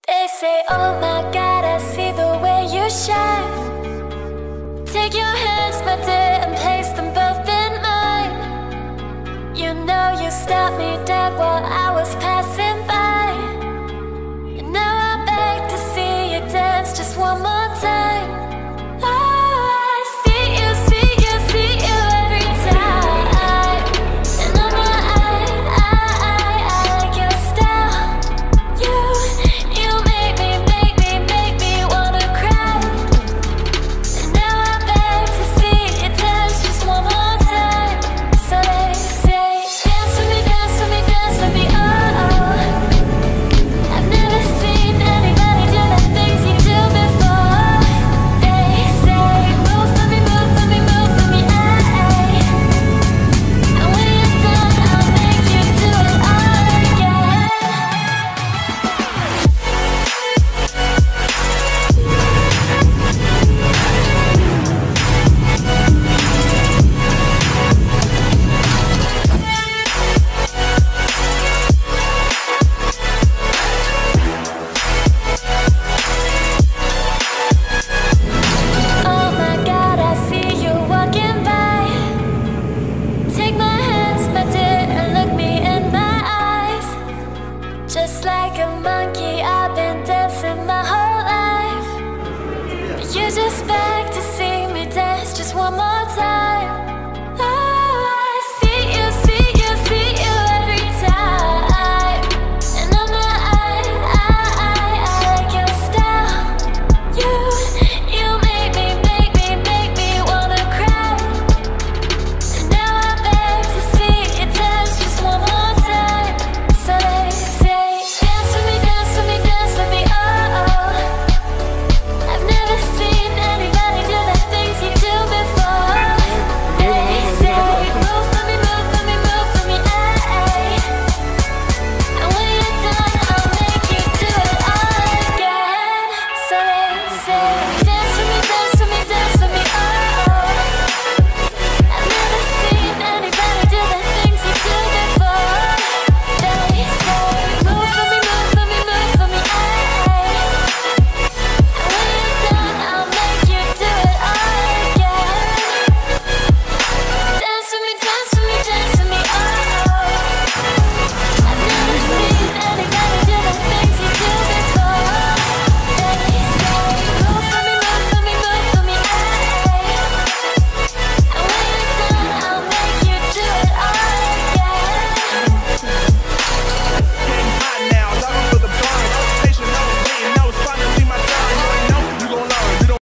They say, oh my God, I see the way you shine. Take your hands, my dear, and place them both in mine. You know you stopped me dead while I was passing by. And now I beg to see you dance just one more time. Oh, I see you, see you, see you every time. And oh my, I like your style. You make me wanna cry. And now I beg to see you dance just one more time. So they say, dance with me, dance with me, dance with me, oh, oh. I've never seen anybody do the things you do before. They say, move for me, move for me, move for me, ay. And when you're done, I'll make you do it all again. Oh my God, I see you walking by. Take my hands, my dear, and look me in my eyes. Just like a monkey, I've been dancing my whole life. But you just beg